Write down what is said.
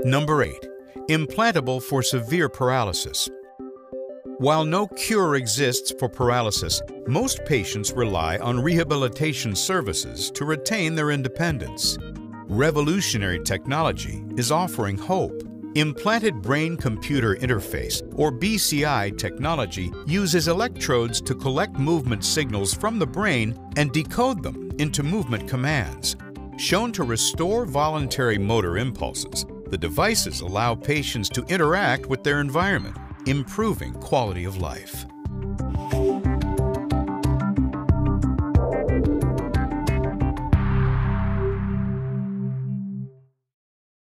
Number 8. Implantable for severe paralysis. While no cure exists for paralysis, most patients rely on rehabilitation services to retain their independence. Revolutionary technology is offering hope. Implanted Brain-Computer Interface, or BCI technology, uses electrodes to collect movement signals from the brain and decode them into movement commands. Shown to restore voluntary motor impulses, the devices allow patients to interact with their environment, improving quality of life.